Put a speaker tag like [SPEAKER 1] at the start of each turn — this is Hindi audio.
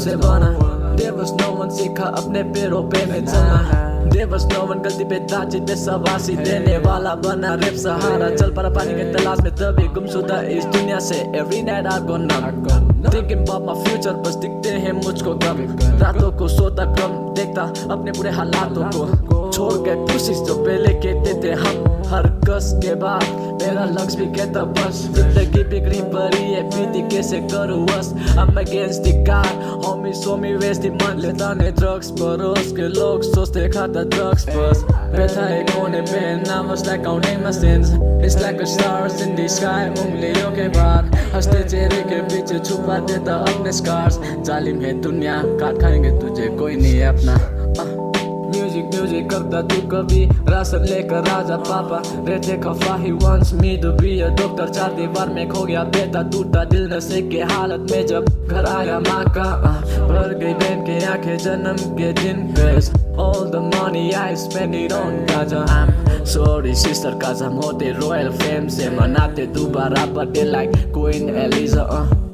[SPEAKER 1] से बना। There was no one सीखा अपने पैरों पे में चलना। There was no one गलती पे दाजी पे सवासी देने वाला बना रेप सहारा। चल पड़ा पानी के तलाश में तभी गुमशुदा इस दुनिया से। Every night I go numb, thinking about my future, बस दिखते हैं मुझको गम। रातों को सोता कम, देखता अपने बुरे हालातों को। छोड़ के खुशी जो पहले कहते थे हम, हर कस के बाद मेरा लक्ष्य भी कहता बस। जिंदगी बिगड़ी पड़ी है बीती कैसे करूँ बस। I'm against the God, homies saw me waste the money। लेता ने drugs परोस के लोग सोचते खाता drugs बस। बैठा है कोने पे I was like counting my sins, it's like a stars in the sky। उंगलियों के बाहर हंसते चेहरे के पीछे छुपा देता अपने scars। जालिम है दुनिया काट खाएंगे तुझे कोई नहीं है अपना। म्यूजिक म्यूजिक करता तू कभी राशन लेकर राजा पापा रहते खफा। ही wants me to be a doctor। चार दीवार में खो गया बेटा टूटा दिल नशे के हालत में जब घर आया माँ का भर गई बहन के आंखें जन्म के दिन पे। All the money I spend it on Gaza. I'm sorry sister cause I'm होते रॉयल फेम से मनाते दोबारा बर्थडे like Queen Eliza।